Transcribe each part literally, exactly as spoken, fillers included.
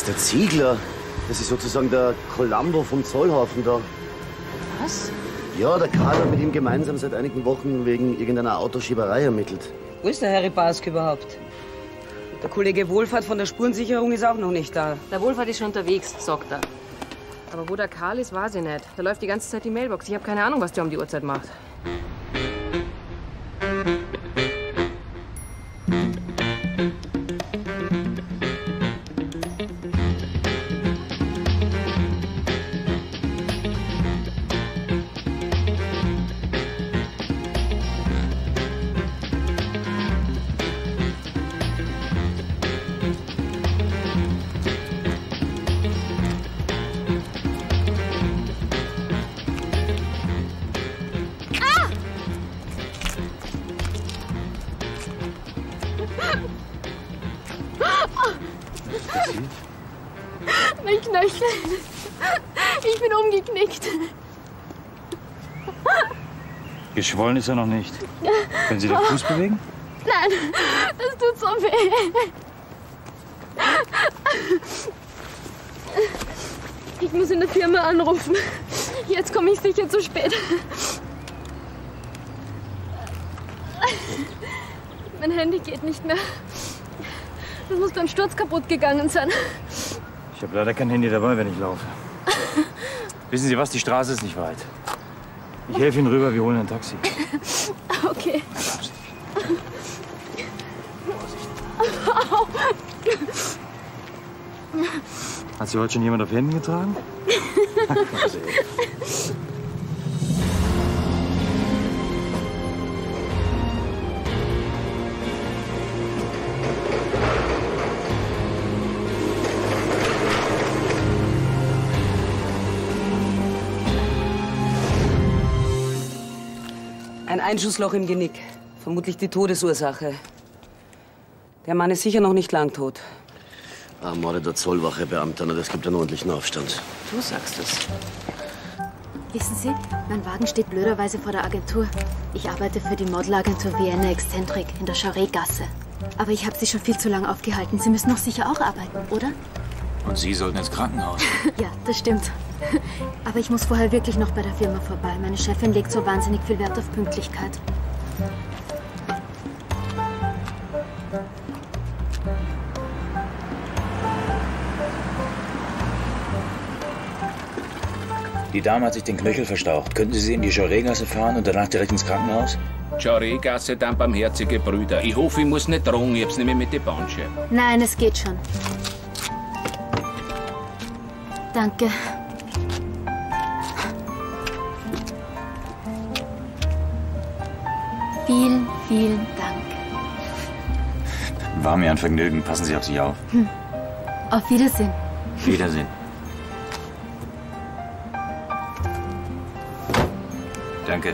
ist der Ziegler. Das ist sozusagen der Columbo vom Zollhafen da. Was? Ja, der Karl hat mit ihm gemeinsam seit einigen Wochen wegen irgendeiner Autoschieberei ermittelt. Wo ist der Harry Bask überhaupt? Der Kollege Wohlfahrt von der Spurensicherung ist auch noch nicht da. Der Wohlfahrt ist schon unterwegs, sagt er. Aber wo der Karl ist, weiß ich nicht. Da läuft die ganze Zeit die Mailbox. Ich habe keine Ahnung, was der um die Uhrzeit macht. Mein Knöchel. Ich bin umgeknickt. Geschwollen ist er noch nicht. Können Sie den Fuß bewegen? Nein, das tut so weh. Ich muss in der Firma anrufen. Jetzt komme ich sicher zu spät. Mein Handy geht nicht mehr. Das muss beim Sturz kaputt gegangen sein. Ich habe leider kein Handy dabei, wenn ich laufe. Wissen Sie was, die Straße ist nicht weit. Ich helfe Ihnen rüber, wir holen ein Taxi. Okay. Hat Sie heute schon jemand auf Händen getragen? Ein Einschussloch im Genick. Vermutlich die Todesursache. Der Mann ist sicher noch nicht lang tot. Ermordeter Zollwachebeamter, das gibt einen ordentlichen Aufstand. Du sagst es. Wissen Sie, mein Wagen steht blöderweise vor der Agentur. Ich arbeite für die Modelagentur Vienna Exzentrik in der Charé-Gasse. Aber ich habe Sie schon viel zu lange aufgehalten. Sie müssen doch sicher auch arbeiten, oder? Und Sie sollten ins Krankenhaus. Ja, das stimmt. Aber ich muss vorher wirklich noch bei der Firma vorbei. Meine Chefin legt so wahnsinnig viel Wert auf Pünktlichkeit. Die Dame hat sich den Knöchel verstaucht. Könnten Sie sie in die Charé-Gasse fahren und danach direkt ins Krankenhaus? Charé-Gasse, dann barmherzige Brüder. Ich hoffe, ich muss nicht drohen, ich hab's nicht mehr mit der Bansche. Nein, es geht schon. Danke. Vielen, vielen Dank. War mir ein Vergnügen. Passen Sie auf sich auf. Hm. Auf Wiedersehen. Wiedersehen. Danke.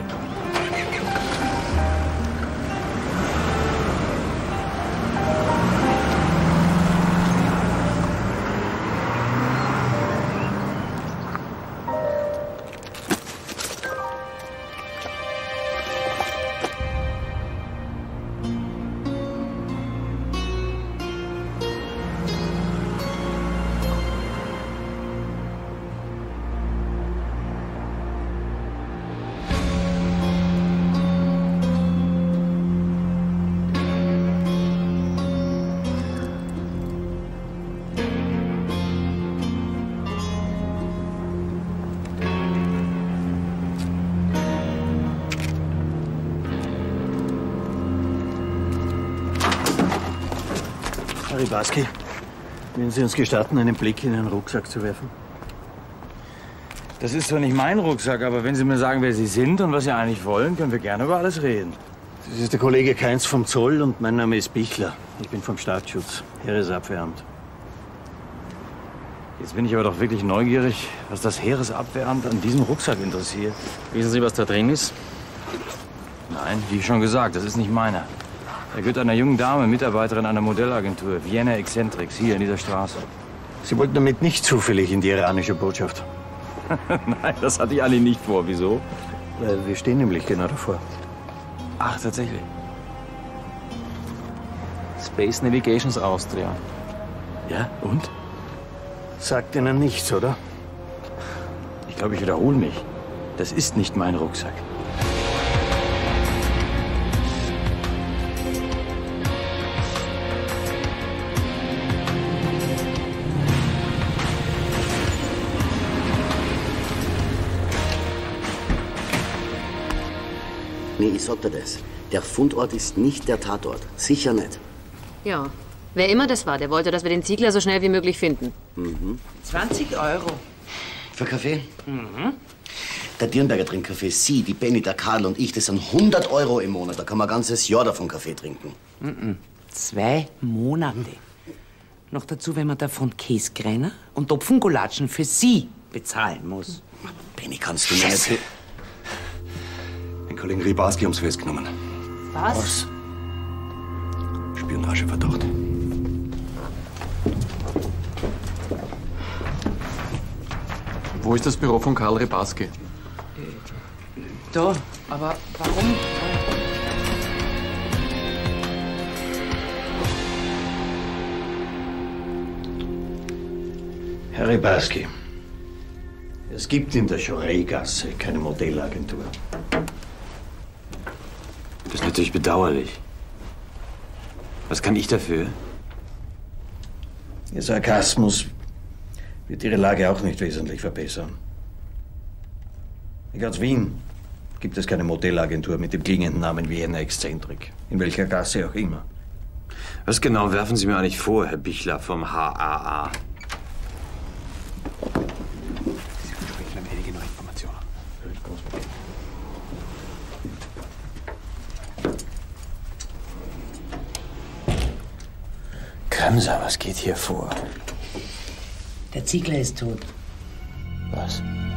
Harry Baski, würden Sie uns gestatten, einen Blick in den Rucksack zu werfen? Das ist zwar nicht mein Rucksack, aber wenn Sie mir sagen, wer Sie sind und was Sie eigentlich wollen, können wir gerne über alles reden. Das ist der Kollege Kainz vom Zoll und mein Name ist Bichler. Ich bin vom Staatsschutz, Heeresabwehramt. Jetzt bin ich aber doch wirklich neugierig, was das Heeresabwehramt an diesem Rucksack interessiert. Wissen Sie, was da drin ist? Nein, wie schon gesagt, das ist nicht meiner. Er gehört einer jungen Dame, Mitarbeiterin einer Modellagentur, Vienna Exzentrik, hier in dieser Straße. Sie wollten damit nicht zufällig in die iranische Botschaft? Nein, das hatte ich eigentlich nicht vor. Wieso? Weil wir stehen nämlich genau davor. Ach, tatsächlich. Space Navigations Austria. Ja, und? Sagt Ihnen nichts, oder? Ich glaube, ich wiederhole mich. Das ist nicht mein Rucksack. Nee, ich sag dir das. Der Fundort ist nicht der Tatort. Sicher nicht. Ja. Wer immer das war, der wollte, dass wir den Ziegler so schnell wie möglich finden. Mhm. zwanzig Euro. Für Kaffee? Mhm. Der Dirnberger trinkt Kaffee. Sie, die Benny, der Karl und ich, das sind hundert Euro im Monat. Da kann man ein ganzes Jahr davon Kaffee trinken. Mhm. Zwei Monate. Noch dazu, wenn man davon Käskreiner und Topfengulatschen für Sie bezahlen muss. Benny, kannst du mir nicht... Den Kollegen Rybarski haben's festgenommen. Was? Was? Spionageverdacht. Wo ist das Büro von Karl Rybarski? Da, aber warum? Herr Rybarski, es gibt in der Choré-Gasse keine Modellagentur. Das ist natürlich bedauerlich. Was kann ich dafür? Ihr Sarkasmus wird Ihre Lage auch nicht wesentlich verbessern. In ganz Wien gibt es keine Modellagentur mit dem klingenden Namen Vienna Exzentrik. In welcher Gasse auch immer. Was genau werfen Sie mir eigentlich vor, Herr Bichler vom H A A? Sie versprechen eine einige neue Informationen. Kremser, was geht hier vor? Der Ziegler ist tot. Was?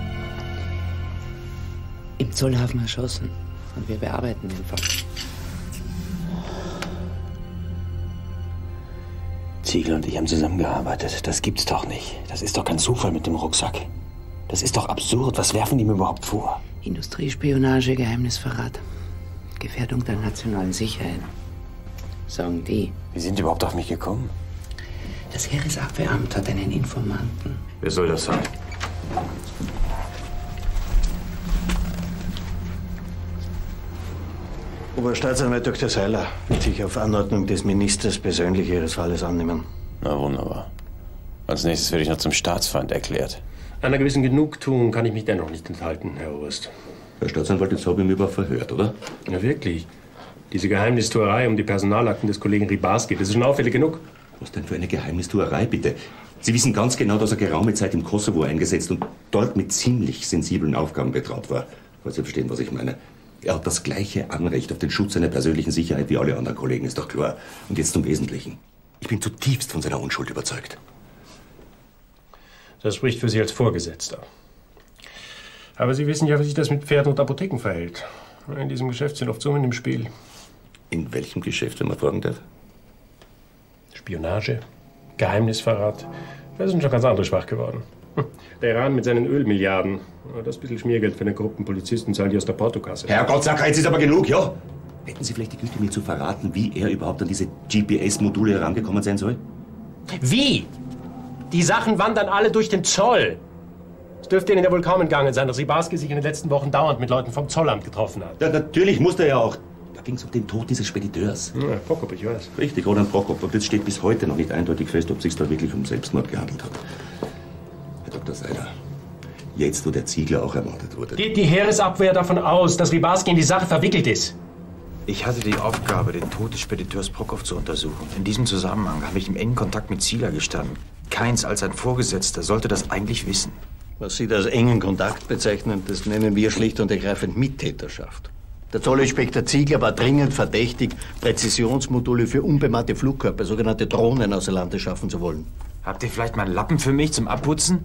Im Zollhafen erschossen. Und wir bearbeiten den Fall. Ziegler und ich haben zusammengearbeitet. Das gibt's doch nicht. Das ist doch kein Zufall mit dem Rucksack. Das ist doch absurd. Was werfen die mir überhaupt vor? Industriespionage, Geheimnisverrat. Gefährdung der nationalen Sicherheit. Sagen die. Wie sind die überhaupt auf mich gekommen? Das Heeresabwehramt hat einen Informanten. Wer soll das sein? Oberstaatsanwalt Doktor Seiler wird sich auf Anordnung des Ministers persönlich Ihres Falles annehmen. Na wunderbar. Als nächstes werde ich noch zum Staatsfeind erklärt. Einer gewissen Genugtuung kann ich mich dennoch nicht enthalten, Herr Oberst. Herr Staatsanwalt, jetzt habe ich mich aber verhört, oder? Ja, wirklich. Diese Geheimnistuerei um die Personalakten des Kollegen Rybarski, das ist schon auffällig genug. Was denn für eine Geheimnistuerei, bitte? Sie wissen ganz genau, dass er geraume Zeit im Kosovo eingesetzt und dort mit ziemlich sensiblen Aufgaben betraut war. Falls Sie verstehen, was ich meine. Er hat das gleiche Anrecht auf den Schutz seiner persönlichen Sicherheit wie alle anderen Kollegen, ist doch klar. Und jetzt zum Wesentlichen. Ich bin zutiefst von seiner Unschuld überzeugt. Das spricht für Sie als Vorgesetzter. Aber Sie wissen ja, wie sich das mit Pferden und Apotheken verhält. In diesem Geschäft sind oft Summen im Spiel. In welchem Geschäft, wenn man fragen darf? Spionage, Geheimnisverrat. Das sind schon ganz andere schwach geworden. Der Iran mit seinen Ölmilliarden. Das bisschen Schmiergeld für eine Gruppe Polizisten zahlen die aus der Portokasse. Herrgott, sag, jetzt ist aber genug, ja? Hätten Sie vielleicht die Güte, mir zu verraten, wie er überhaupt an diese G P S-Module herangekommen sein soll? Wie? Die Sachen wandern alle durch den Zoll. Es dürfte Ihnen ja wohl kaum entgangen sein, dass Rybarski sich in den letzten Wochen dauernd mit Leuten vom Zollamt getroffen hat. Ja, natürlich musste er ja auch. Da ging es um den Tod dieses Spediteurs. Ja, Prokop, ich weiß. Richtig, Roland Prokop. Und jetzt steht bis heute noch nicht eindeutig fest, ob es sich da wirklich um Selbstmord gehandelt hat. Herr Doktor Seiler, jetzt, wo der Ziegler auch ermordet wurde. Geht die Heeresabwehr davon aus, dass Rybarski in die Sache verwickelt ist? Ich hatte die Aufgabe, den Tod des Spediteurs Prokop zu untersuchen. In diesem Zusammenhang habe ich im engen Kontakt mit Ziegler gestanden. Keins als ein Vorgesetzter sollte das eigentlich wissen. Was Sie da als engen Kontakt bezeichnen, das nennen wir schlicht und ergreifend Mittäterschaft. Der Zollinspektor Ziegler war dringend verdächtig, Präzisionsmodule für unbemannte Flugkörper, sogenannte Drohnen, außer Lande schaffen zu wollen. Habt ihr vielleicht mal einen Lappen für mich zum Abputzen?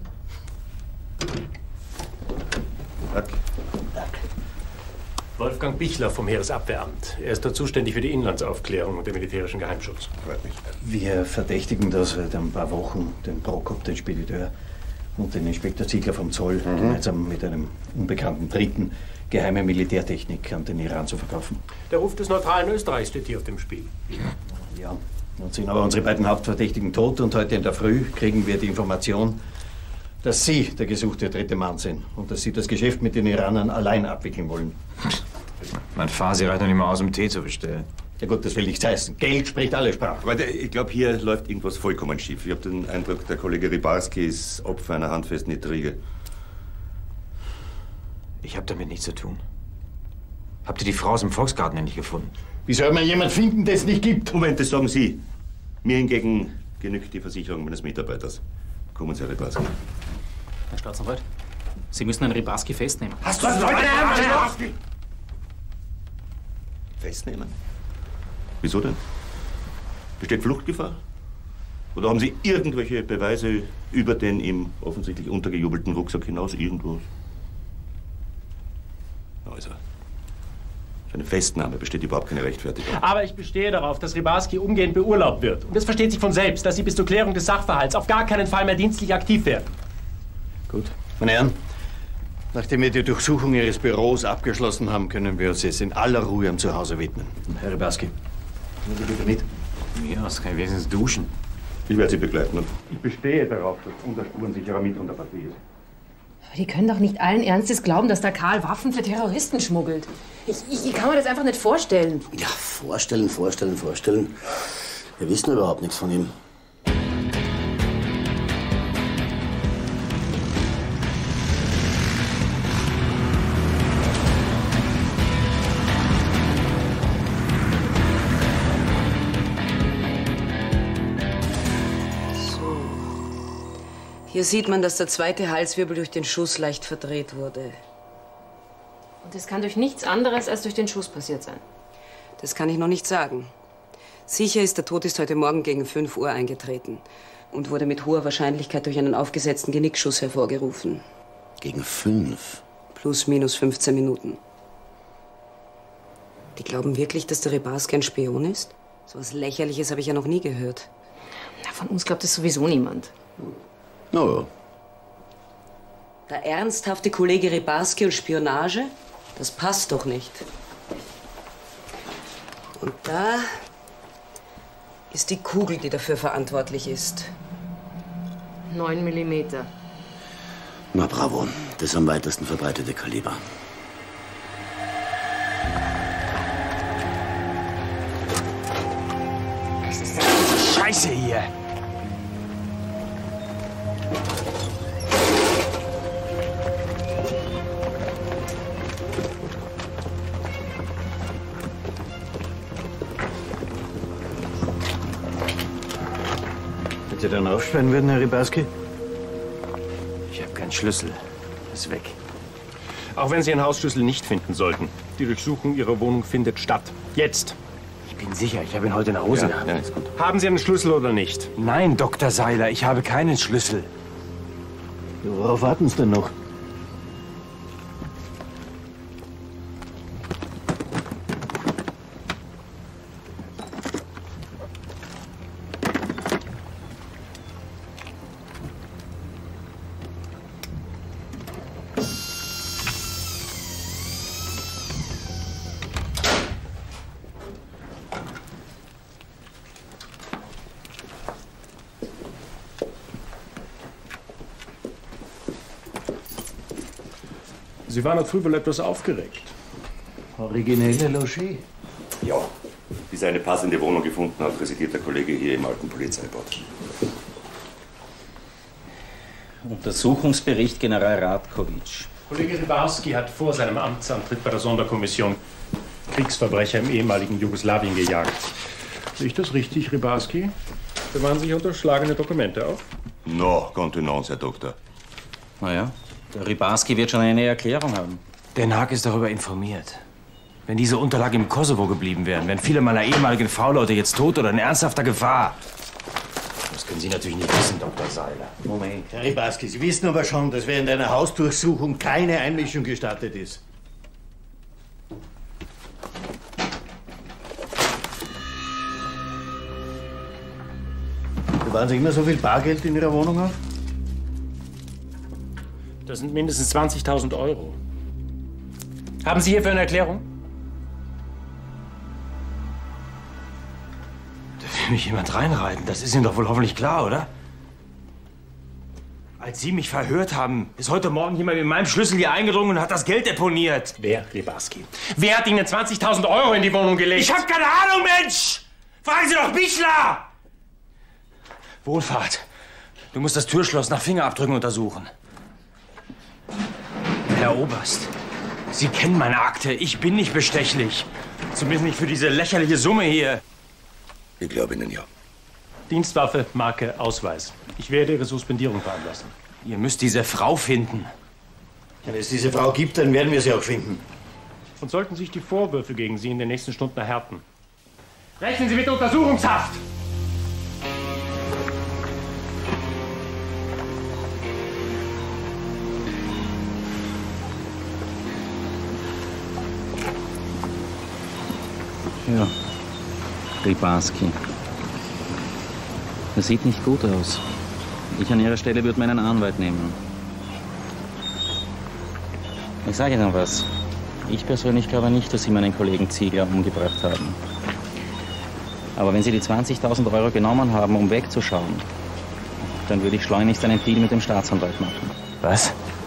Wolfgang Bichler vom Heeresabwehramt. Er ist dort zuständig für die Inlandsaufklärung und den militärischen Geheimschutz. Freut mich. Wir verdächtigen da seit ein paar Wochen den Prokop, den Spediteur, und den Inspektor Ziegler vom Zoll, mhm. gemeinsam mit einem unbekannten Dritten, geheime Militärtechnik an den Iran zu verkaufen. Der Ruf des neutralen Österreichs steht hier auf dem Spiel. Ja, nun sind aber unsere beiden Hauptverdächtigen tot und heute in der Früh kriegen wir die Information, dass Sie der gesuchte dritte Mann sind und dass Sie das Geschäft mit den Iranern allein abwickeln wollen. Mein Fasi reicht noch nicht mal aus, um Tee zu bestellen. Ja gut, das will nichts heißen. Geld spricht alle Sprachen. Aber der, ich glaube, hier läuft irgendwas vollkommen schief. Ich habe den Eindruck, der Kollege Rybarski ist Opfer einer handfesten Intrige. Ich habe damit nichts zu tun. Habt ihr die Frau aus dem Volksgarten endlich gefunden? Wie soll man jemand finden, der es nicht gibt? Moment, das sagen Sie. Mir hingegen genügt die Versicherung meines Mitarbeiters. Kommen Sie, Herr Rybarski. Herr Staatsanwalt, Sie müssen Herrn Rybarski festnehmen. Hast du das Leute? Rybarski? Festnehmen? Wieso denn? Besteht Fluchtgefahr? Oder haben Sie irgendwelche Beweise über den ihm offensichtlich untergejubelten Rucksack hinaus? Irgendwas? Also, für eine Festnahme besteht überhaupt keine Rechtfertigung. Aber ich bestehe darauf, dass Rybarski umgehend beurlaubt wird. Und es versteht sich von selbst, dass Sie bis zur Klärung des Sachverhalts auf gar keinen Fall mehr dienstlich aktiv werden. Gut. Meine Herren, nachdem wir die Durchsuchung Ihres Büros abgeschlossen haben, können wir uns jetzt in aller Ruhe am Zuhause widmen. Herr Rybarski, nehmen Sie bitte mit. Ja, das kann ich wenigstens duschen. Ich werde Sie begleiten und ich bestehe darauf, dass unser spurensicherer mit unter Partie ist. Aber die können doch nicht allen Ernstes glauben, dass der Karl Waffen für Terroristen schmuggelt. Ich, ich, ich kann mir das einfach nicht vorstellen. Ja, vorstellen, vorstellen, vorstellen. Wir wissen überhaupt nichts von ihm. Hier sieht man, dass der zweite Halswirbel durch den Schuss leicht verdreht wurde. Und das kann durch nichts anderes als durch den Schuss passiert sein. Das kann ich noch nicht sagen. Sicher ist, der Tod ist heute Morgen gegen fünf Uhr eingetreten und wurde mit hoher Wahrscheinlichkeit durch einen aufgesetzten Genickschuss hervorgerufen. Gegen fünf? Plus, minus fünfzehn Minuten. Die glauben wirklich, dass der Rybarski ein Spion ist? So was Lächerliches habe ich ja noch nie gehört. Na, von uns glaubt das sowieso niemand. Na ja. Der ernsthafte Kollege Rybarski und Spionage? Das passt doch nicht. Und da ist die Kugel, die dafür verantwortlich ist. Neun Millimeter. Na bravo, das am weitesten verbreitete Kaliber. Was ist denn diese Scheiße hier? Wenn Sie dann aufsperren würden, Herr Rybarski? Ich habe keinen Schlüssel. Ist weg. Auch wenn Sie einen Hausschlüssel nicht finden sollten. Die Durchsuchung Ihrer Wohnung findet statt. Jetzt. Ich bin sicher, ich habe ihn heute nach Hause Ja, gehabt. ja, ist gut. Haben Sie einen Schlüssel oder nicht? Nein, Doktor Seiler, ich habe keinen Schlüssel. Worauf warten Sie denn noch? Sie waren heute früh wohl etwas aufgeregt. Originelle Logis. Ja, bis er eine passende Wohnung gefunden hat, residiert der Kollege hier im alten Polizeibad. Untersuchungsbericht General Radkovic. Kollege Rybarski hat vor seinem Amtsantritt bei der Sonderkommission Kriegsverbrecher im ehemaligen Jugoslawien gejagt. Sehe ich das richtig, Rybarski? Bewahren sich unterschlagene Dokumente auf? No, Kontenance, Herr Doktor. Naja, der Rybarski wird schon eine Erklärung haben. Den Haag ist darüber informiert. Wenn diese Unterlagen im Kosovo geblieben wären, wären viele meiner ehemaligen V-Leute jetzt tot oder in ernsthafter Gefahr. Das können Sie natürlich nicht wissen, Doktor Seiler. Moment, Herr Rybarski, Sie wissen aber schon, dass während einer Hausdurchsuchung keine Einmischung gestattet ist. Bewahren Sie immer so viel Bargeld in Ihrer Wohnung auf? Das sind mindestens zwanzigtausend Euro. Haben Sie hierfür eine Erklärung? Da will mich jemand reinreiten. Das ist Ihnen doch wohl hoffentlich klar, oder? Als Sie mich verhört haben, ist heute Morgen jemand mit meinem Schlüssel hier eingedrungen und hat das Geld deponiert. Wer, Rybarski? Wer hat Ihnen zwanzigtausend Euro in die Wohnung gelegt? Ich hab keine Ahnung, Mensch! Fragen Sie doch Bichler! Wohlfahrt, du musst das Türschloss nach Fingerabdrücken untersuchen. Herr Oberst, Sie kennen meine Akte. Ich bin nicht bestechlich. Zumindest nicht für diese lächerliche Summe hier. Ich glaube Ihnen ja. Dienstwaffe, Marke, Ausweis. Ich werde Ihre Suspendierung veranlassen. Ihr müsst diese Frau finden. Wenn es diese Frau gibt, dann werden wir sie auch finden. Und sollten sich die Vorwürfe gegen Sie in den nächsten Stunden erhärten, rechnen Sie mit Untersuchungshaft! Ja, Rybarski. Das sieht nicht gut aus. Ich an Ihrer Stelle würde meinen Anwalt nehmen. Ich sage Ihnen was. Ich persönlich glaube nicht, dass Sie meinen Kollegen Ziegler umgebracht haben. Aber wenn Sie die zwanzigtausend Euro genommen haben, um wegzuschauen, dann würde ich schleunigst einen Deal mit dem Staatsanwalt machen. Was?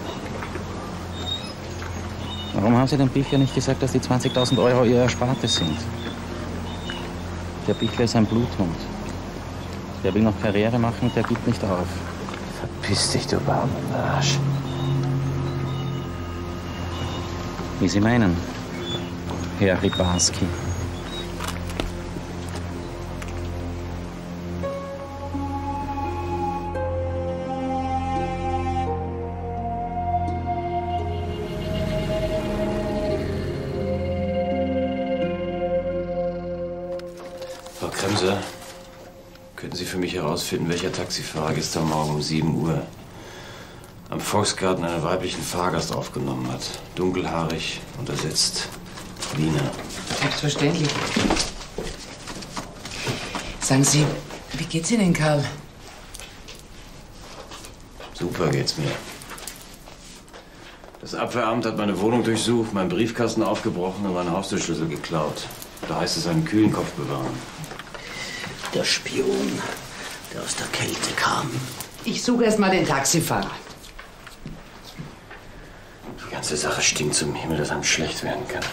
Warum haben Sie dem Bichler nicht gesagt, dass die zwanzigtausend Euro Ihr Erspartes sind? Der Bichler ist ein Bluthund. Der will noch Karriere machen, der gibt nicht auf. Verpiss dich, du Barmenarsch. Wie Sie meinen, Herr Rybarski. Frau Kremser, könnten Sie für mich herausfinden, welcher Taxifahrer gestern Morgen um sieben Uhr am Volksgarten einen weiblichen Fahrgast aufgenommen hat? Dunkelhaarig, untersetzt, Wiener. Selbstverständlich. Sagen Sie, wie geht's Ihnen, Karl? Super geht's mir. Das Abwehramt hat meine Wohnung durchsucht, meinen Briefkasten aufgebrochen und meinen Haustürschlüssel geklaut. Da heißt es, einen kühlen Kopf bewahren. Der Spion, der aus der Kälte kam. Ich suche erst mal den Taxifahrer. Die ganze Sache stinkt zum Himmel, dass einem schlecht werden kann.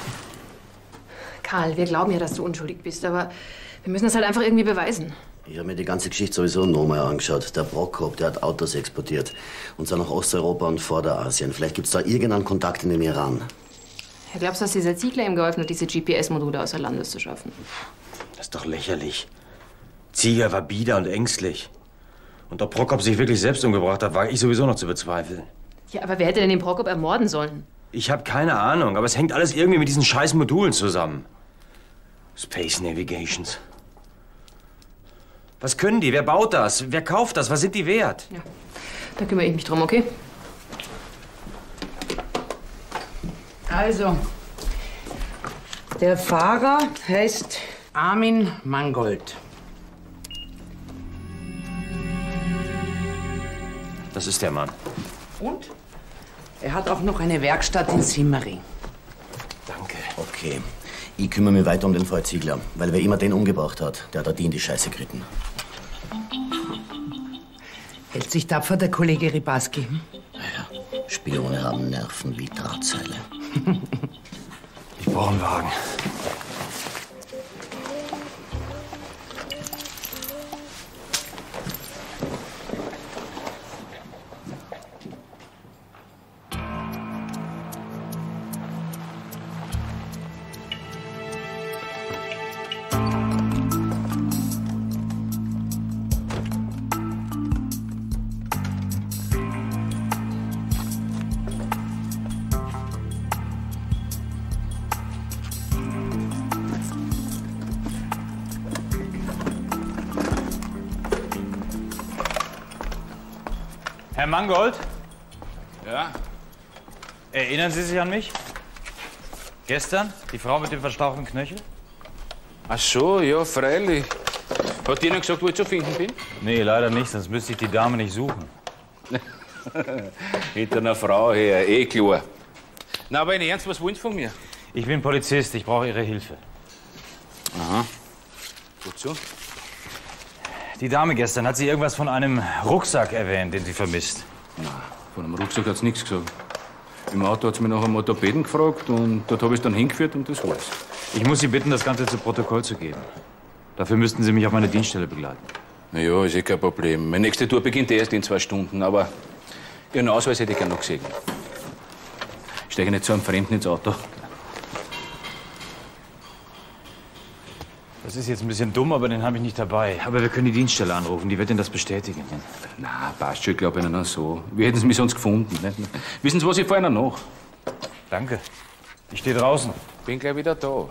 Karl, wir glauben ja, dass du unschuldig bist, aber wir müssen das halt einfach irgendwie beweisen. Ich habe mir die ganze Geschichte sowieso nochmal angeschaut. Der Prokop, der hat Autos exportiert. Und zwar nach Osteuropa und Vorderasien. Vielleicht gibt es da irgendeinen Kontakt in den Iran. Ja, glaubst du, dass dieser Ziegler ihm geholfen hat, diese G P S-Module außer Landes zu schaffen? Das ist doch lächerlich. Ziegler war bieder und ängstlich. Und ob Prokop sich wirklich selbst umgebracht hat, war ich sowieso noch zu bezweifeln. Ja, aber wer hätte denn den Prokop ermorden sollen? Ich habe keine Ahnung, aber es hängt alles irgendwie mit diesen scheiß Modulen zusammen. Space Navigations. Was können die? Wer baut das? Wer kauft das? Was sind die wert? Ja, da kümmere ich mich drum, okay? Also, der Fahrer heißt Armin Mangold. Das ist der Mann. Und er hat auch noch eine Werkstatt in Simmering. Danke. Okay. Ich kümmere mich weiter um den Fall Ziegler. Weil wer immer den umgebracht hat, der hat die in die Scheiße geritten. Hält sich tapfer der Kollege Rybarski. Hm? Naja, Spione haben Nerven wie Drahtseile. Ich brauche einen Wagen. Herr Mangold? Ja? Erinnern Sie sich an mich? Gestern? Die Frau mit dem verstauchten Knöchel? Ach so, ja, freilich. Hat die Ihnen gesagt, wo ich zu finden bin? Nee, leider nicht, sonst müsste ich die Dame nicht suchen. Hinter einer Frau her, eh klar. Na, aber in Ernst, was wollen Sie von mir? Ich bin Polizist, ich brauche Ihre Hilfe. Aha. Wozu? Die Dame gestern, hat sie irgendwas von einem Rucksack erwähnt, den sie vermisst? Nein, von einem Rucksack hat sie nichts gesagt. Im Auto hat sie mich nach einem Orthopäden gefragt und dort habe ich es dann hingeführt und das war's. Ich muss Sie bitten, das Ganze zu Protokoll zu geben. Dafür müssten Sie mich auf meine Dienststelle begleiten. Na ja, ist eh kein Problem. Meine nächste Tour beginnt erst in zwei Stunden, aber Ihren Ausweis hätte ich gerne noch gesehen. Ich steige nicht so einem Fremden ins Auto. Das ist jetzt ein bisschen dumm, aber den habe ich nicht dabei. Aber wir können die Dienststelle anrufen, die wird Ihnen das bestätigen. Na, passt schon, ich glaube Ihnen auch so. Wir hätten es mich sonst gefunden. Nicht? Wissen Sie was, ich fahre Ihnen nach. Danke. Ich stehe draußen. Bin gleich wieder da.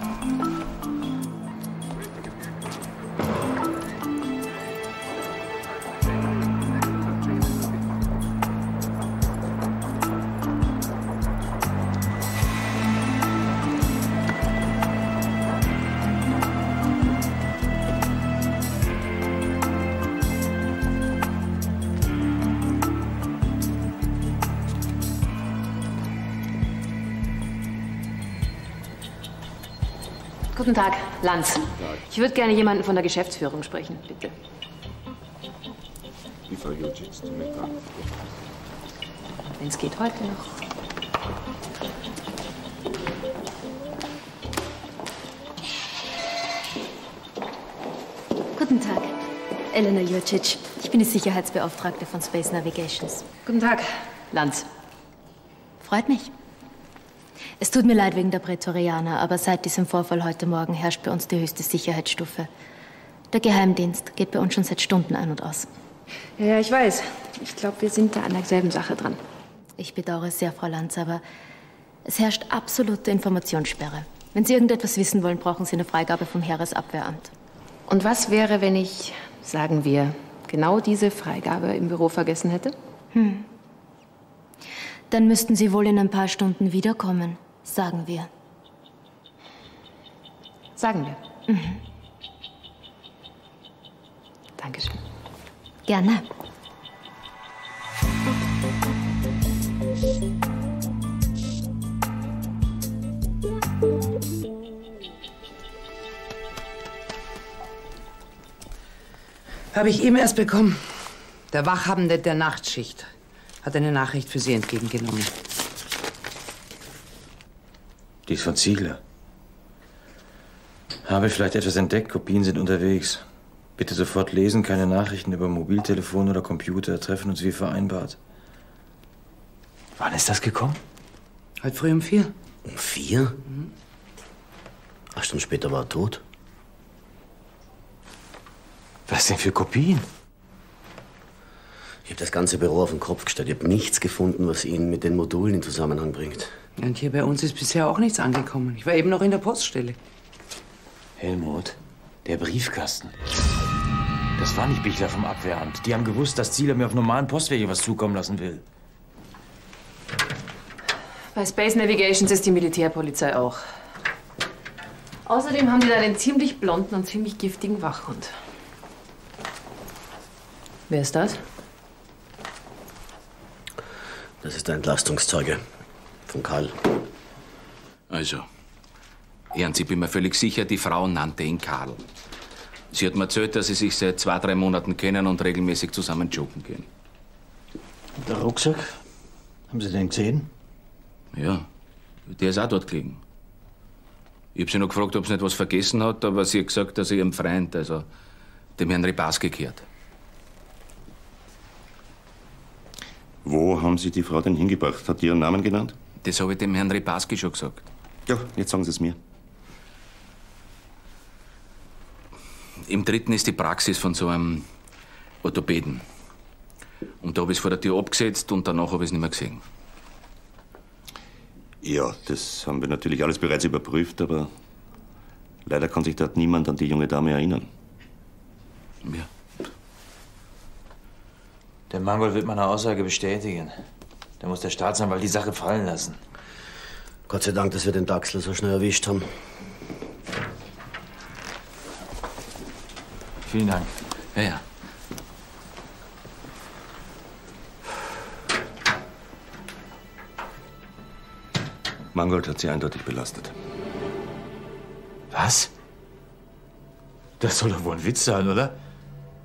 Guten Tag, Lanz. Ich würde gerne jemanden von der Geschäftsführung sprechen, bitte. Die Frau Jurcic zu mir dran. Wenn es geht, heute noch. Guten Tag, Elena Jurcic. Ich bin die Sicherheitsbeauftragte von Space Navigations. Guten Tag, Lanz. Freut mich. Es tut mir leid wegen der Prätorianer, aber seit diesem Vorfall heute Morgen herrscht bei uns die höchste Sicherheitsstufe. Der Geheimdienst geht bei uns schon seit Stunden ein und aus. Ja, ja, ich weiß. Ich glaube, wir sind da an derselben Sache dran. Ich bedauere es sehr, Frau Lanz, aber es herrscht absolute Informationssperre. Wenn Sie irgendetwas wissen wollen, brauchen Sie eine Freigabe vom Heeresabwehramt. Und was wäre, wenn ich, sagen wir, genau diese Freigabe im Büro vergessen hätte? Hm. Dann müssten Sie wohl in ein paar Stunden wiederkommen, sagen wir. Sagen wir. Mhm. Dankeschön. Gerne. Habe ich eben erst bekommen. Der Wachhabende der Nachtschicht hat eine Nachricht für Sie entgegengenommen. Die ist von Ziegler. Habe vielleicht etwas entdeckt, Kopien sind unterwegs. Bitte sofort lesen, keine Nachrichten über Mobiltelefon oder Computer. Treffen uns wie vereinbart. Wann ist das gekommen? Heute früh um vier. Um vier? Mhm. Acht Stunden später war er tot. Was denn für Kopien? Ich habe das ganze Büro auf den Kopf gestellt. Ich habe nichts gefunden, was ihn mit den Modulen in Zusammenhang bringt. Und hier bei uns ist bisher auch nichts angekommen. Ich war eben noch in der Poststelle. Helmut, der Briefkasten. Das war nicht Bichler vom Abwehramt. Die haben gewusst, dass Ziegler mir auf normalen Postwege was zukommen lassen will. Bei Space Navigations ist die Militärpolizei auch. Außerdem haben die da einen ziemlich blonden und ziemlich giftigen Wachhund. Wer ist das? Das ist der Entlastungszeuge von Karl. Also, Ernst, ich bin mir völlig sicher, die Frau nannte ihn Karl. Sie hat mir erzählt, dass sie sich seit zwei, drei Monaten kennen und regelmäßig zusammen joggen gehen. Und der Rucksack? Haben Sie den gesehen? Ja, der ist auch dort gelegen. Ich habe sie noch gefragt, ob sie nicht was vergessen hat, aber sie hat gesagt, dass sie ihrem Freund, also dem Herrn Ribaski, gehört. Wo haben Sie die Frau denn hingebracht? Hat die Ihren Namen genannt? Das habe ich dem Herrn Ribaski schon gesagt. Ja, jetzt sagen Sie es mir. Im dritten ist die Praxis von so einem Orthopäden. Und da habe ich es vor der Tür abgesetzt und danach habe ich es nicht mehr gesehen. Ja, das haben wir natürlich alles bereits überprüft, aber leider kann sich dort niemand an die junge Dame erinnern. Ja. Der Mangold wird meine Aussage bestätigen. Da muss der Staatsanwalt die Sache fallen lassen. Gott sei Dank, dass wir den Dachsler so schnell erwischt haben. Vielen Dank. Ja, ja. Mangold hat sie eindeutig belastet. Was? Das soll doch wohl ein Witz sein, oder?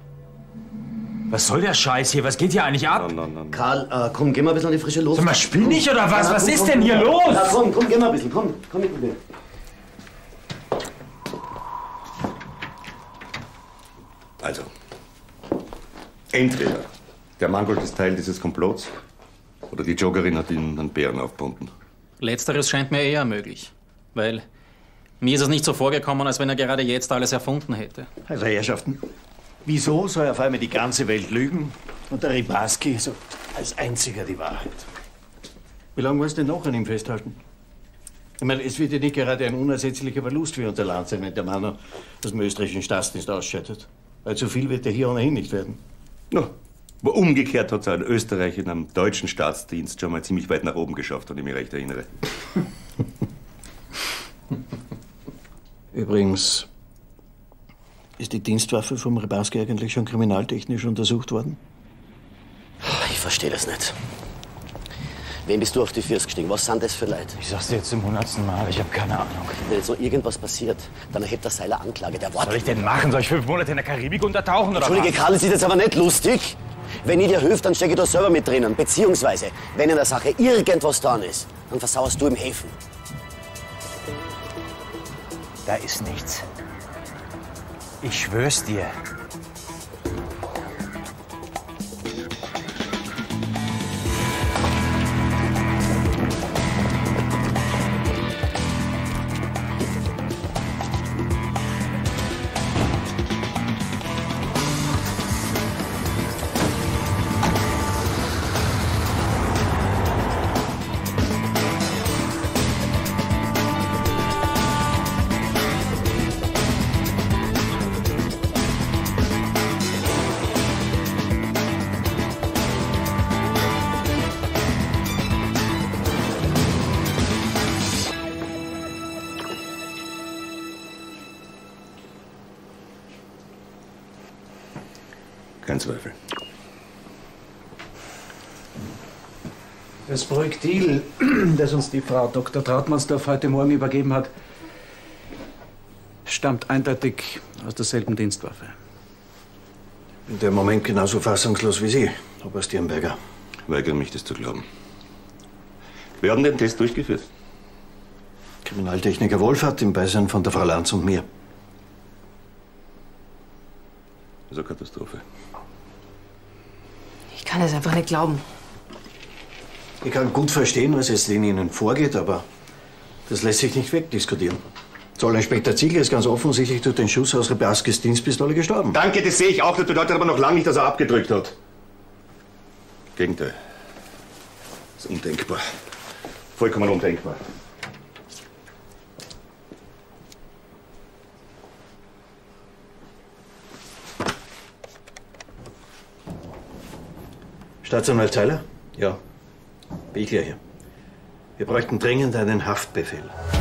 Was soll der Scheiß hier? Was geht hier eigentlich ab? Nein, nein, nein. Karl, äh, komm, geh mal ein bisschen an die frische Luft. Sag mal, spiel nicht oder was? Ja, Was komm, ist komm, denn komm, hier komm. los? Ja, komm, komm, geh mal ein bisschen. Komm, komm mit mir. Also, entweder der Mangold ist Teil dieses Komplotts oder die Joggerin hat ihn an Bären aufgebunden. Letzteres scheint mir eher möglich, weil mir ist es nicht so vorgekommen, als wenn er gerade jetzt alles erfunden hätte. Also, Herrschaften, wieso soll auf einmal die ganze Welt lügen und der Rybarski sagt als einziger die Wahrheit? Wie lange willst du denn noch an ihm festhalten? Ich meine, es wird ja nicht gerade ein unersetzlicher Verlust für unser Land sein, wenn der Mann noch aus dem österreichischen Staatsdienst ausscheidet. Weil so viel wird er hier ohnehin nicht werden. No, aber umgekehrt hat es ein Österreich in einem deutschen Staatsdienst schon mal ziemlich weit nach oben geschafft, wenn ich mich recht erinnere. Übrigens, ist die Dienstwaffe vom Rybarski eigentlich schon kriminaltechnisch untersucht worden? Ich verstehe das nicht. Wem bist du auf die Füße gestiegen? Was sind das für Leute? Ich sag's dir jetzt zum hundertsten Mal, ich habe keine Ahnung. Wenn jetzt noch irgendwas passiert, dann erhebt der Seiler Anklage. Der Wort. Was soll ich denn machen? Soll ich fünf Monate in der Karibik untertauchen oder Entschuldige, was? Karl, das ist jetzt aber nicht lustig. Wenn ich dir hilft, dann stecke ich da selber mit drinnen. Beziehungsweise, wenn in der Sache irgendwas dran ist, dann versauerst du im Häfen. Da ist nichts. Ich schwör's dir. Kein Zweifel. Das Projektil, das uns die Frau Doktor Trautmannsdorf heute Morgen übergeben hat, stammt eindeutig aus derselben Dienstwaffe. In dem Moment genauso fassungslos wie Sie, Oberst Dirnberger. Weigere mich, das zu glauben. Wir haben den Test durchgeführt. Kriminaltechniker Wohlfahrt im Beisein von der Frau Lanz und mir. Das ist eine Katastrophe. Ich kann es einfach nicht glauben. Ich kann gut verstehen, was jetzt in Ihnen vorgeht, aber das lässt sich nicht wegdiskutieren. Zollinspektor Ziegler ist ganz offensichtlich durch den Schuss aus Rybarskis Dienstpistole gestorben. Danke, das sehe ich auch. Das bedeutet aber noch lange nicht, dass er abgedrückt hat. Gegenteil. Das ist undenkbar. Vollkommen undenkbar. Staatsanwalt Seiler? Ja. Bin ich gleich hier. Wir bräuchten dringend einen Haftbefehl.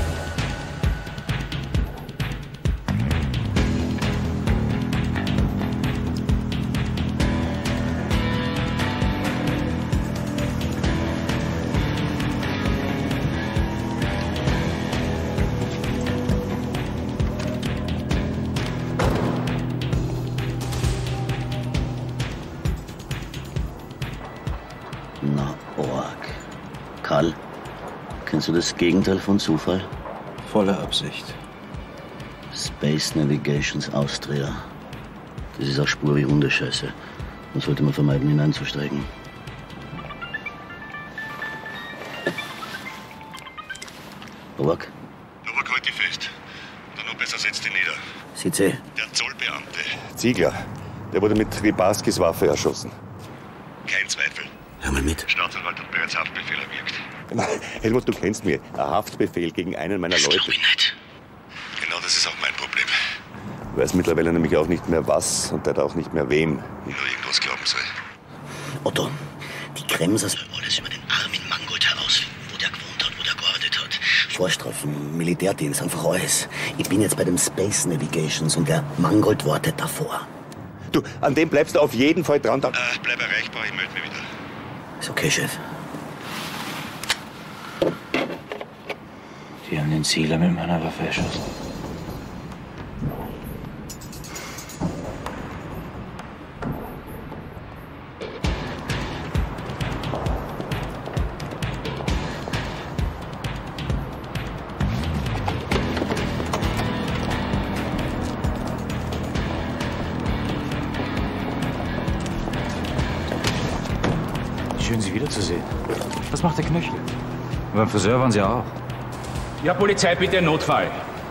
Na, Org. Karl, kennst du das Gegenteil von Zufall? Voller Absicht. Space Navigations Austria. Das ist eine Spur wie Hundescheiße. Da sollte man vermeiden, hineinzusteigen. Org, Org, halt dich fest. Dann noch besser setz dich nieder. Sitze. Der Zollbeamte. Ziegler. Der wurde mit Rybarskis Waffe erschossen. Kein Zweifel. Hör mal mit. Staatsanwalt hat bereits Haftbefehl erwirkt. Nein, Helmut, du kennst mich. Ein Haftbefehl gegen einen meiner Das Leute. glaub ich nicht. Genau, das ist auch mein Problem. Ich weiß mittlerweile nämlich auch nicht mehr was und der auch nicht mehr wem ich nur irgendwas glauben soll. Otto, die Kremsers wollen alles über den armen Mangold herausfinden, wo der gewohnt hat, wo der gearbeitet hat. Vorstrafen, Militärdienst, einfach alles. Ich bin jetzt bei dem Space Navigations und der Mangold wartet davor. Du, an dem bleibst du auf jeden Fall dran. Äh, bleib erreichbar, ich melde mich wieder. Ist okay, Chef. Die haben den Ziegler mit meiner Waffe erschossen. zu sehen. Was macht der Knöchel? Beim Friseur waren Sie auch. Ja, Polizei, bitte Notfall.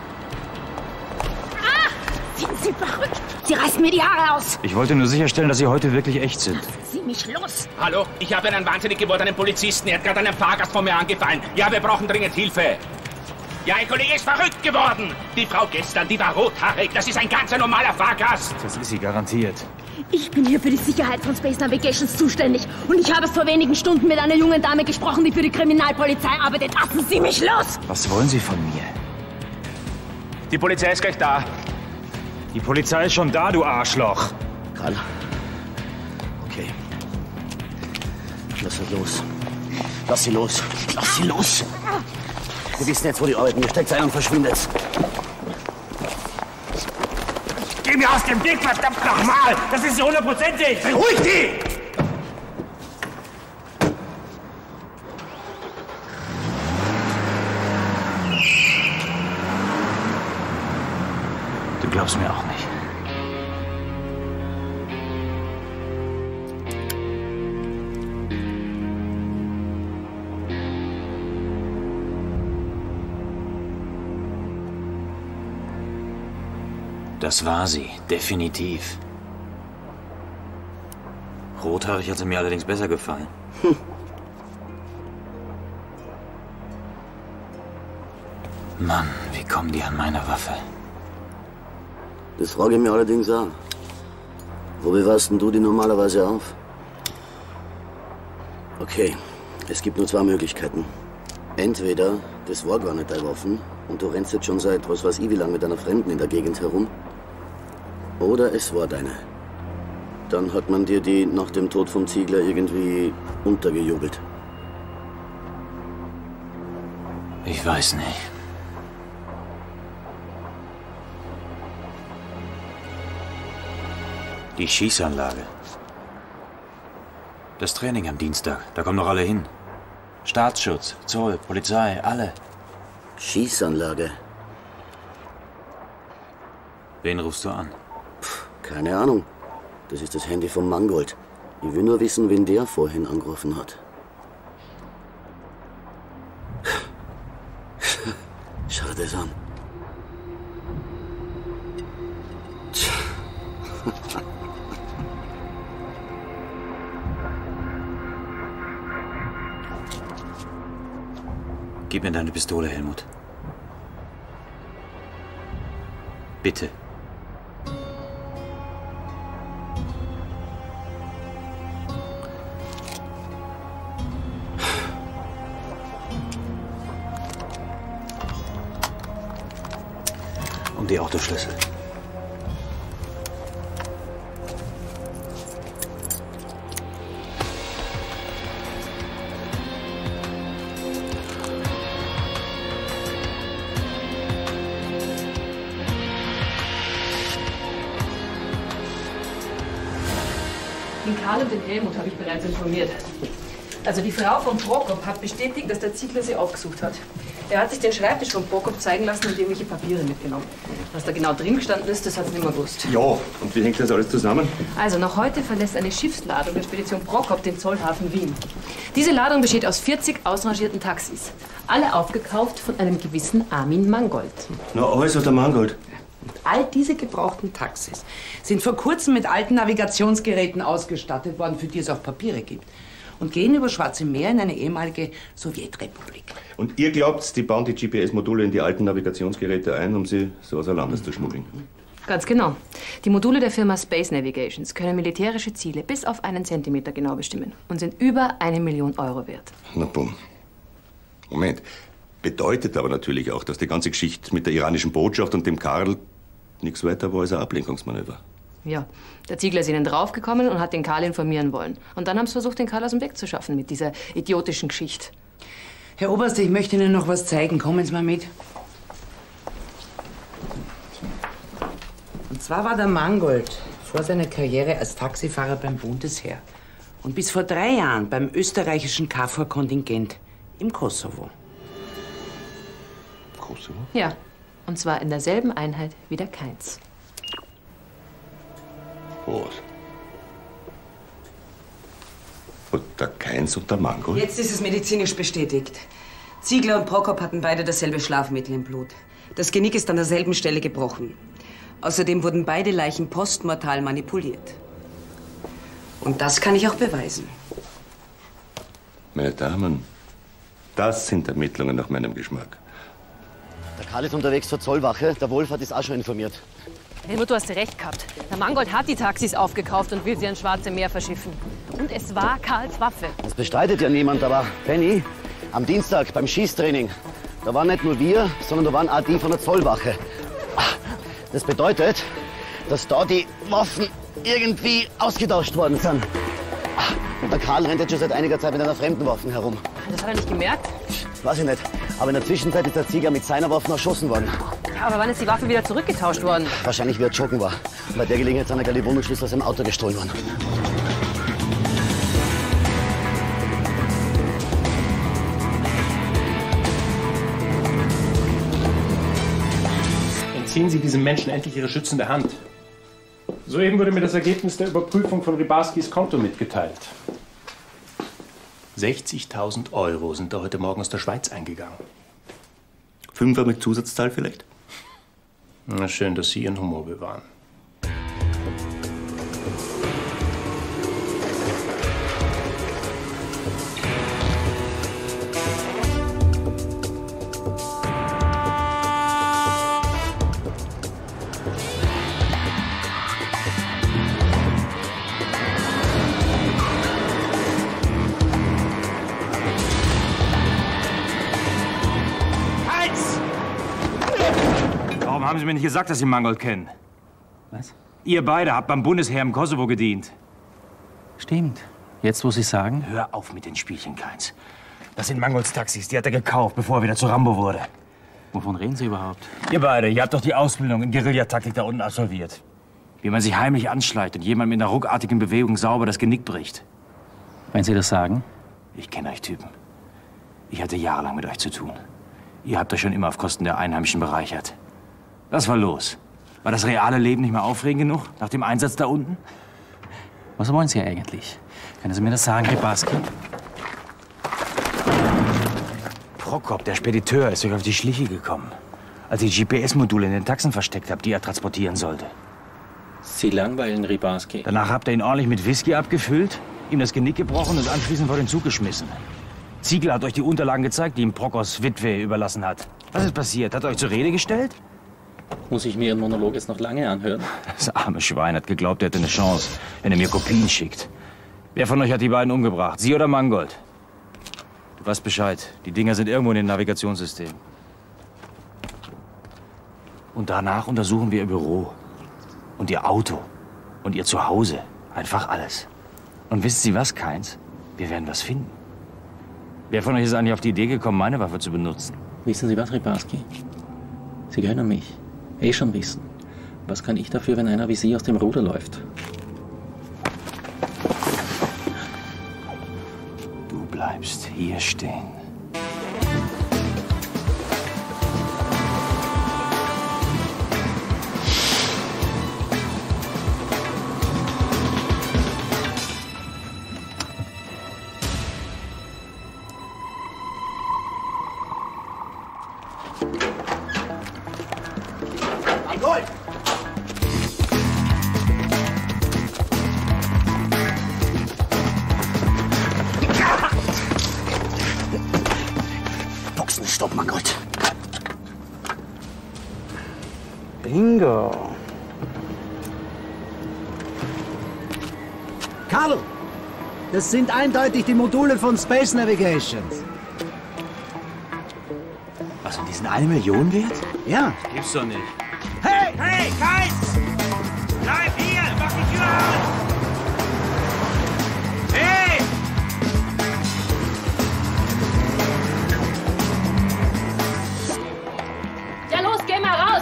Ah! Sind Sie verrückt? Sie reißen mir die Haare aus! Ich wollte nur sicherstellen, dass Sie heute wirklich echt sind. Lassen Sie mich los! Hallo, ich habe einen wahnsinnig gewordenen Polizisten. Er hat gerade einen Fahrgast von mir angefallen. Ja, wir brauchen dringend Hilfe. Ja, ein Kollege ist verrückt geworden. Die Frau gestern, die war rothaarig. Das ist ein ganz normaler Fahrgast. Das ist sie garantiert. Ich bin hier für die Sicherheit von Space Navigations zuständig. Und ich habe vor wenigen Stunden mit einer jungen Dame gesprochen, die für die Kriminalpolizei arbeitet. Lassen Sie mich los! Was wollen Sie von mir? Die Polizei ist gleich da. Die Polizei ist schon da, du Arschloch. Karl. Okay. Lass sie los. Lass sie los. Lass sie los. Wir wissen jetzt, wo die arbeiten. Ihr steckt ein und verschwindet. Geh mir aus dem Weg, verdammt nochmal! Das ist hundertprozentig! Beruhig die! Du glaubst mir auch nicht. Das war sie, definitiv. Rothaarig hat sie mir allerdings besser gefallen. Hm. Mann, wie kommen die an meine Waffe? Das frage ich mir allerdings auch. Wo bewahrst denn du die normalerweise auf? Okay, es gibt nur zwei Möglichkeiten. Entweder das war gar nicht deine Waffen und du rennst jetzt schon seit was weiß ich wie lange mit einer Fremden in der Gegend herum. Oder es war deine. Dann hat man dir die nach dem Tod vom Ziegler irgendwie untergejubelt. Ich weiß nicht. Die Schießanlage. Das Training am Dienstag, da kommen doch alle hin. Staatsschutz, Zoll, Polizei, alle. Schießanlage? Wen rufst du an? Pff, keine Ahnung. Das ist das Handy vom Mangold. Ich will nur wissen, wen der vorhin angerufen hat. Schau dir das an. Gib mir deine Pistole, Helmut. Bitte. Und die Autoschlüssel. Den Karl und den Helmut habe ich bereits informiert. Also die Frau von Prokop hat bestätigt, dass der Ziegler sie aufgesucht hat. Er hat sich den Schreibtisch von Prokop zeigen lassen und irgendwelche Papiere mitgenommen. Was da genau drin gestanden ist, das hat sie nicht mehr gewusst. Ja, und wie hängt das alles zusammen? Also noch heute verlässt eine Schiffsladung der Spedition Prokop den Zollhafen Wien. Diese Ladung besteht aus vierzig ausrangierten Taxis. Alle aufgekauft von einem gewissen Armin Mangold. Na, alles hat der Mangold. All diese gebrauchten Taxis sind vor kurzem mit alten Navigationsgeräten ausgestattet worden, für die es auch Papiere gibt. Und gehen über Schwarze Meer in eine ehemalige Sowjetrepublik. Und ihr glaubt, die bauen die G P S-Module in die alten Navigationsgeräte ein, um sie so außer Landes zu schmuggeln? Ganz genau. Die Module der Firma Space Navigations können militärische Ziele bis auf einen Zentimeter genau bestimmen und sind über eine Million Euro wert. Na bumm. Moment. Bedeutet aber natürlich auch, dass die ganze Geschichte mit der iranischen Botschaft und dem Karl nichts weiter war als ein Ablenkungsmanöver. Ja, der Ziegler ist ihnen draufgekommen und hat den Karl informieren wollen. Und dann haben sie versucht, den Karl aus dem Weg zu schaffen mit dieser idiotischen Geschichte. Herr Oberst, ich möchte Ihnen noch was zeigen. Kommen Sie mal mit. Und zwar war der Mangold vor seiner Karriere als Taxifahrer beim Bundesheer und bis vor drei Jahren beim österreichischen K V R-Kontingent im Kosovo. Kosovo? Ja, und zwar in derselben Einheit wie der Kainz. Was? Und der Kainz und der Mangold? Jetzt ist es medizinisch bestätigt. Ziegler und Prokop hatten beide dasselbe Schlafmittel im Blut. Das Genick ist an derselben Stelle gebrochen. Außerdem wurden beide Leichen postmortal manipuliert. Und das kann ich auch beweisen. Meine Damen, das sind Ermittlungen nach meinem Geschmack. Der Karl ist unterwegs zur Zollwache. Der Wohlfahrt ist auch schon informiert. Helmut, du hast recht gehabt. Der Mangold hat die Taxis aufgekauft und will sie ans Schwarze Meer verschiffen. Und es war Karls Waffe. Das bestreitet ja niemand, aber Penny, am Dienstag beim Schießtraining, da waren nicht nur wir, sondern da waren auch die von der Zollwache. Das bedeutet, dass da die Waffen irgendwie ausgetauscht worden sind. Und der Karl rennt jetzt schon seit einiger Zeit mit einer fremden Waffe herum. Das hat er nicht gemerkt? Weiß ich nicht. Aber in der Zwischenzeit ist der Ziegler mit seiner Waffe erschossen worden. Ja, aber wann ist die Waffe wieder zurückgetauscht worden? Wahrscheinlich, wie er joggen war. Und bei der Gelegenheit sind gleich die Wohnungsschlüssel aus dem Auto gestohlen worden. Entziehen Sie diesem Menschen endlich Ihre schützende Hand. Soeben wurde mir das Ergebnis der Überprüfung von Rybarskis Konto mitgeteilt. sechzigtausend Euro sind da heute Morgen aus der Schweiz eingegangen. Fünfer mit Zusatzzahl vielleicht? Na schön, dass Sie Ihren Humor bewahren. Warum haben Sie mir nicht gesagt, dass Sie Mangold kennen? Was? Ihr beide habt beim Bundesheer im Kosovo gedient. Stimmt. Jetzt, wo Sie sagen? Hör auf mit den Spielchen, Kainz. Das sind Mangolds Taxis. Die hat er gekauft, bevor er wieder zu Rambo wurde. Wovon reden Sie überhaupt? Ihr beide, ihr habt doch die Ausbildung in Guerillataktik da unten absolviert. Wie man sich heimlich anschleicht und jemand mit einer ruckartigen Bewegung sauber das Genick bricht. Wenn Sie das sagen? Ich kenne euch Typen. Ich hatte jahrelang mit euch zu tun. Ihr habt euch schon immer auf Kosten der Einheimischen bereichert. Was war los? War das reale Leben nicht mehr aufregend genug nach dem Einsatz da unten? Was wollen Sie eigentlich? Können Sie mir das sagen, Rybarski? Prokop, der Spediteur, ist euch auf die Schliche gekommen, als ihr G P S-Module in den Taxen versteckt habt, die er transportieren sollte. Sie langweilen, Rybarski. Danach habt ihr ihn ordentlich mit Whisky abgefüllt, ihm das Genick gebrochen und anschließend vor den Zug geschmissen. Ziegler hat euch die Unterlagen gezeigt, die ihm Prokos Witwe überlassen hat. Was ist passiert? Hat er euch zur Rede gestellt? Muss ich mir Ihren Monolog jetzt noch lange anhören? Das arme Schwein hat geglaubt, er hätte eine Chance, wenn er mir Kopien schickt. Wer von euch hat die beiden umgebracht? Sie oder Mangold? Du weißt Bescheid. Die Dinger sind irgendwo in den Navigationssystemen. Und danach untersuchen wir Ihr Büro. Und Ihr Auto. Und Ihr Zuhause. Einfach alles. Und wissen Sie was, Kainz? Wir werden was finden. Wer von euch ist eigentlich auf die Idee gekommen, meine Waffe zu benutzen? Wissen Sie was, Rybarski? Sie können mich. Eh schon wissen. Was kann ich dafür, wenn einer wie Sie aus dem Ruder läuft? Du bleibst hier stehen. Stopp, Mangold. Bingo. Karl, das sind eindeutig die Module von Space Navigations. Was, und die sind eine Million wert? Ja. Gibt's doch nicht. Hey, hey, Kainz! Bleib hier! Mach die Tür auf! Hey! Ja, los, geh mal raus!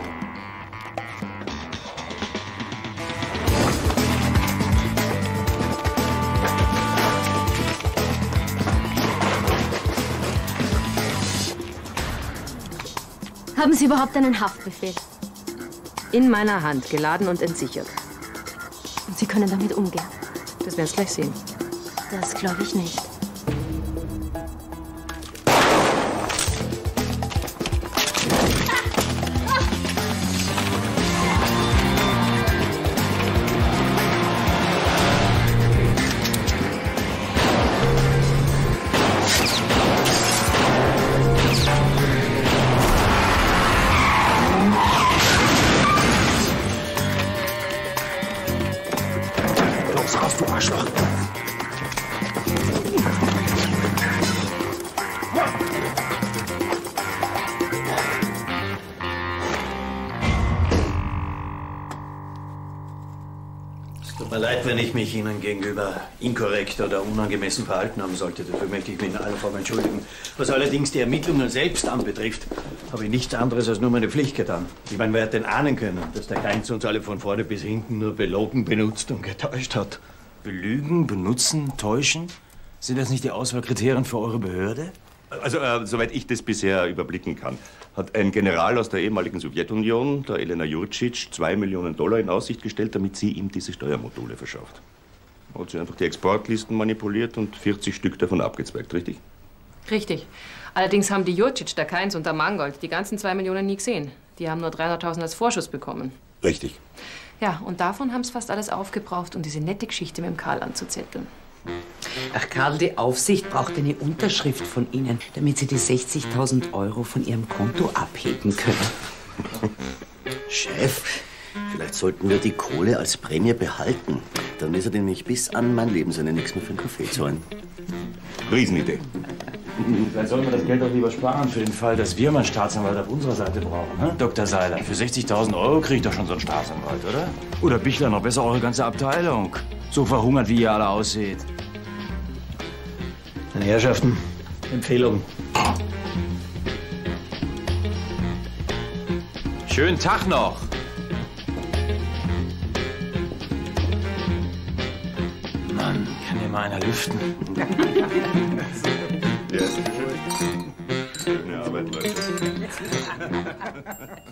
Haben Sie überhaupt einen Haftbefehl? In meiner Hand, geladen und entsichert. Und Sie können damit umgehen? Das werden Sie gleich sehen. Das glaube ich nicht. Tut mir leid, wenn ich mich Ihnen gegenüber inkorrekt oder unangemessen verhalten haben sollte. Dafür möchte ich mich in aller Form entschuldigen. Was allerdings die Ermittlungen selbst anbetrifft, habe ich nichts anderes als nur meine Pflicht getan. Ich meine, wer hätte denn ahnen können, dass der Kainz uns alle von vorne bis hinten nur belogen, benutzt und getäuscht hat? Belügen, benutzen, täuschen? Sind das nicht die Auswahlkriterien für eure Behörde? Also, äh, soweit ich das bisher überblicken kann, hat ein General aus der ehemaligen Sowjetunion, der Elena Jurcic, zwei Millionen Dollar in Aussicht gestellt, damit sie ihm diese Steuermodule verschafft. Hat sie einfach die Exportlisten manipuliert und vierzig Stück davon abgezweigt, richtig? Richtig. Allerdings haben die Jurcic, der Kainz und der Mangold die ganzen zwei Millionen nie gesehen. Die haben nur dreihunderttausend als Vorschuss bekommen. Richtig. Ja, und davon haben sie fast alles aufgebraucht, um diese nette Geschichte mit dem Karl anzuzetteln. Ach, Karl, die Aufsicht braucht eine Unterschrift von Ihnen, damit Sie die sechzigtausend Euro von Ihrem Konto abheben können. Chef, vielleicht sollten wir die Kohle als Prämie behalten. Dann ist er nämlich bis an mein Lebensende nichts mehr für einen Kaffee zahlen. Riesenidee. Vielleicht sollten wir das Geld auch lieber sparen, für den Fall, dass wir mal einen Staatsanwalt auf unserer Seite brauchen. Hm? Doktor Seiler, für sechzigtausend Euro kriegt doch schon so einen Staatsanwalt, oder? Oder Bichler, noch besser eure ganze Abteilung. So verhungert, wie ihr alle aussieht. Meine Herrschaften, Empfehlung. Schönen Tag noch. Mann, kann hier mal einer lüften? Ja, schöne Arbeit, Leute.